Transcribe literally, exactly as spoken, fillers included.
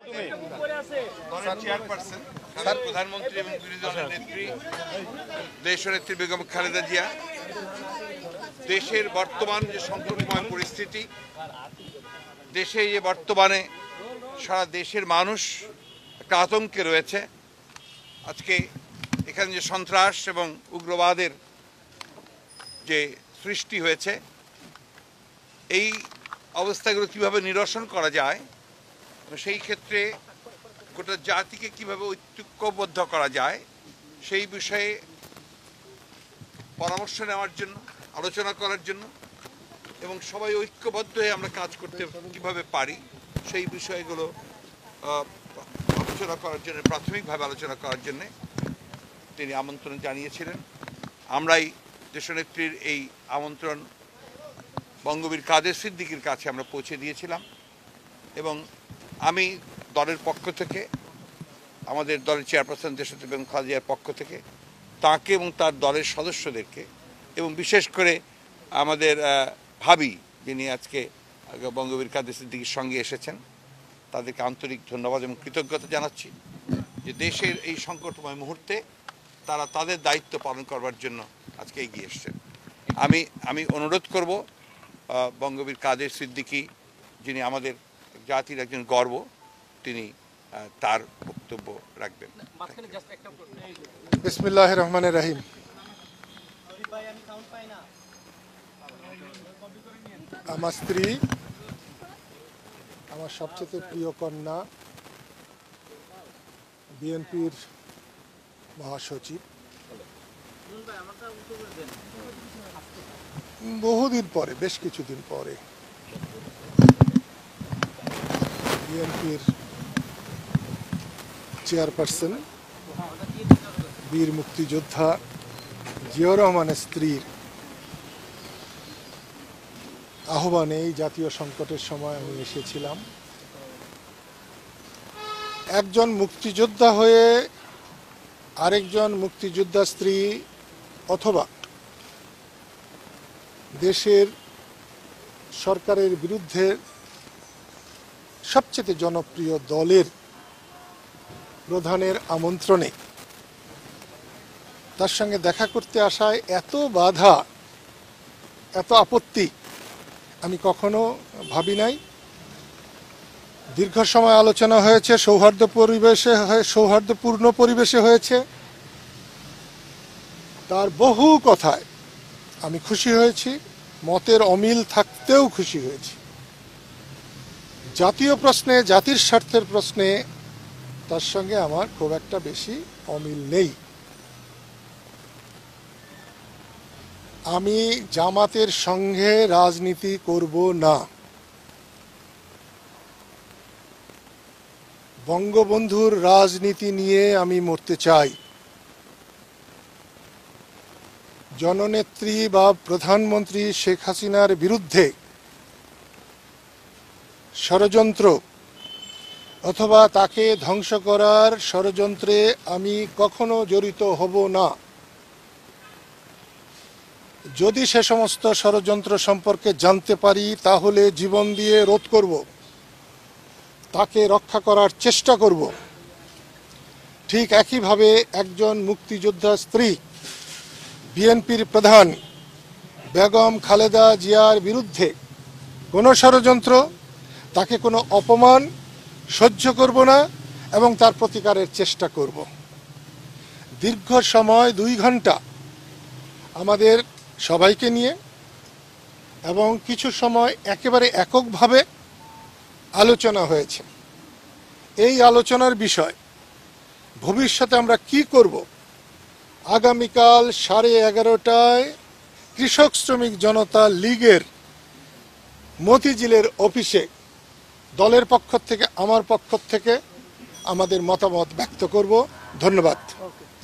Chairperson প্রধানমন্ত্রী এবং বিরোধী দলের নেত্রী দেশনেত্রী বেগম খালেদা জিয়া দেশের বর্তমান যে সংকটময় পরিস্থিতি, দেশে যে বর্তমানে সারা দেশের মানুষ একটা আতঙ্কে রয়েছে। আজকে এখানে যে সন্ত্রাস এবং উগ্রবাদের যে সৃষ্টি হয়েছে, এই অবস্থাগুলো কিভাবে নিরসন করা যায়, সেই ক্ষেত্রে গোটা জাতিকে কিভাবে ঐক্যবদ্ধ করা যায় সেই বিষয়ে পরামর্শ নেওয়ার জন্য, আলোচনা করার জন্য এবং সবাই ঐক্যবদ্ধ হয়ে আমরা কাজ করতে কিভাবে পারি সেই বিষয়গুলো আলোচনা করার জন্য, প্রাথমিকভাবে আলোচনা করার জন্য তিনি আমন্ত্রণ জানিয়েছিলেন। আমরাই দেশনেত্রীর এই আমন্ত্রণ বঙ্গবীর কাদের সিদ্দিকীর কাছে আমরা পৌঁছে দিয়েছিলাম এবং আমি দলের পক্ষ থেকে, আমাদের দলের চেয়ারপারসন দেশনেত্রী বেগম খালেদা জিয়ার পক্ষ থেকে তাকে এবং তার দলের সদস্যদেরকে এবং বিশেষ করে আমাদের ভাবি যিনি আজকে বঙ্গবীর কাদের সিদ্দিকীর সঙ্গে এসেছেন, তাদেরকে আন্তরিক ধন্যবাদ এবং কৃতজ্ঞতা জানাচ্ছি যে দেশের এই সংকটময় মুহূর্তে তারা তাদের দায়িত্ব পালন করবার জন্য আজকে এগিয়ে এসছেন। আমি আমি অনুরোধ করব বঙ্গবীর কাদের সিদ্দিকী যিনি আমাদের জাতির একজন গর্ব, তিনি তার বক্তব্য রাখবেন। বিসমিল্লাহির রহমানির রহিম। আমার স্ত্রী, আমার সবচেয়ে প্রিয় কন্যা, বিএনপির মহাসচিব, বহুদিন পরে, বেশ কিছুদিন পরে বিএনপির চেয়ারপারসন, বীর মুক্তিযোদ্ধা জিয়াউর রহমানের স্ত্রীর আহ্বানে এই জাতীয় সংকটের সময় আমি এসেছিলাম। একজন মুক্তিযোদ্ধা হয়ে আরেকজন মুক্তিযোদ্ধা স্ত্রী অথবা দেশের সরকারের বিরুদ্ধে সবচেয়ে জনপ্রিয় দলের প্রধানের আমন্ত্রণে তার সঙ্গে দেখা করতে আসায় এত বাধা, এত আপত্তি আমি কখনো ভাবি নাই। দীর্ঘ সময় আলোচনা হয়েছে, সৌহার্দ্য পরিবেশে, সৌহার্দ্যপূর্ণ পরিবেশে হয়েছে। তার বহু কথায় আমি খুশি হয়েছি, মতের অমিল থাকতেও খুশি হয়েছি। জাতীয় প্রশ্নে, জাতির স্বার্থের প্রশ্নে তার সঙ্গে আমার খুব একটা বেশি অমিল নেই। আমি জামাতের সঙ্গে রাজনীতি করব না। বঙ্গবন্ধুর রাজনীতি নিয়ে আমি মরতে চাই। জননেত্রী বা প্রধানমন্ত্রী শেখ হাসিনার বিরুদ্ধে ষড়যন্ত্র অথবা তাকে ধ্বংস করার ষড়যন্ত্রে আমি কখনো জড়িত হব না। যদি সে সমস্ত ষড়যন্ত্র সম্পর্কে জানতে পারি তাহলে জীবন দিয়ে রোধ করব, তাকে রক্ষা করার চেষ্টা করব। ঠিক একইভাবে একজন মুক্তিযোদ্ধা স্ত্রী, বিএনপির প্রধান বেগম খালেদা জিয়ার বিরুদ্ধে কোনো ষড়যন্ত্র, তাকে কোনো অপমান সহ্য করব না এবং তার প্রতিকারের চেষ্টা করব। দীর্ঘ সময়, দুই ঘন্টা আমাদের সবাইকে নিয়ে এবং কিছু সময় একেবারে এককভাবে আলোচনা হয়েছে। এই আলোচনার বিষয় ভবিষ্যতে আমরা কি করব, আগামীকাল সাড়ে এগারোটায় কৃষক শ্রমিক জনতা লীগের মতিঝিলের অফিসে দলের পক্ষ থেকে, আমার পক্ষ থেকে আমাদের মতামত ব্যক্ত করব। ধন্যবাদ।